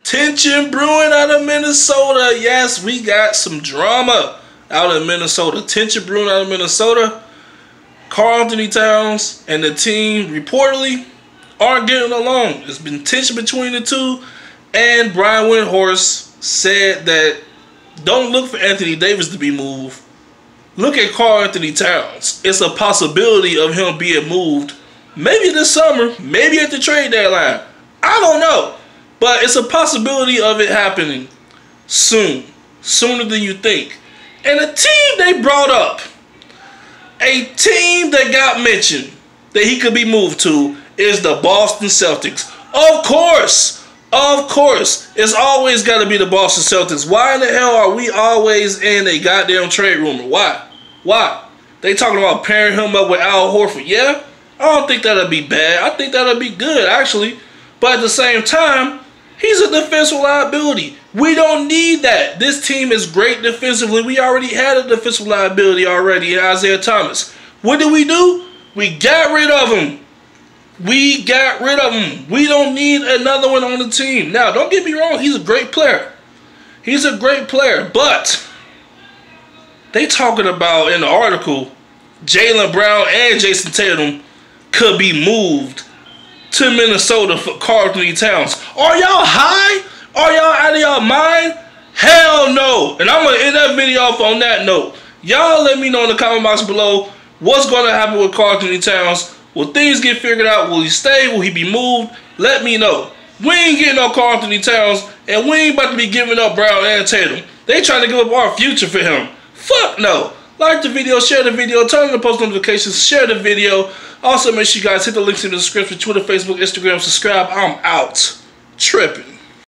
Tension brewing out of Minnesota. Yes, we got some drama out of Minnesota. Tension brewing out of Minnesota. Karl-Anthony Towns and the team reportedly aren't getting along. There's been tension between the two. And Brian Windhorst said that don't look for Anthony Davis to be moved. Look at Karl-Anthony Towns. It's a possibility of him being moved. Maybe this summer. Maybe at the trade deadline. I don't know. But it's a possibility of it happening soon. Sooner than you think. And the team they brought up, a team that got mentioned that he could be moved to, is the Boston Celtics. Of course. It's always got to be the Boston Celtics. Why in the hell are we always in a goddamn trade rumor? Why? They talking about pairing him up with Al Horford. Yeah? I don't think that'll be bad. I think that'll be good, actually. But at the same time, he's a defensive liability. We don't need that. This team is great defensively. We already had a defensive liability already in Isaiah Thomas. What did? We got rid of him. We don't need another one on the team. Now, don't get me wrong. He's a great player. But they talking about in the article, Jaylen Brown and Jason Tatum could be moved to Minnesota for Karl-Anthony Towns. Are y'all high? Are y'all out of y'all mind? Hell no. And I'm going to end that video off on that note. Y'all let me know in the comment box below what's going to happen with Karl-Anthony Towns. Will things get figured out? Will he stay? Will he be moved? Let me know. We ain't getting no Karl-Anthony Towns, and we ain't about to be giving up Brown and Tatum. They trying to give up our future for him. Fuck no. Like the video, share the video, turn on the post notifications, share the video. Also, make sure you guys hit the links in the description, Twitter, Facebook, Instagram, subscribe. I'm out. Tripping.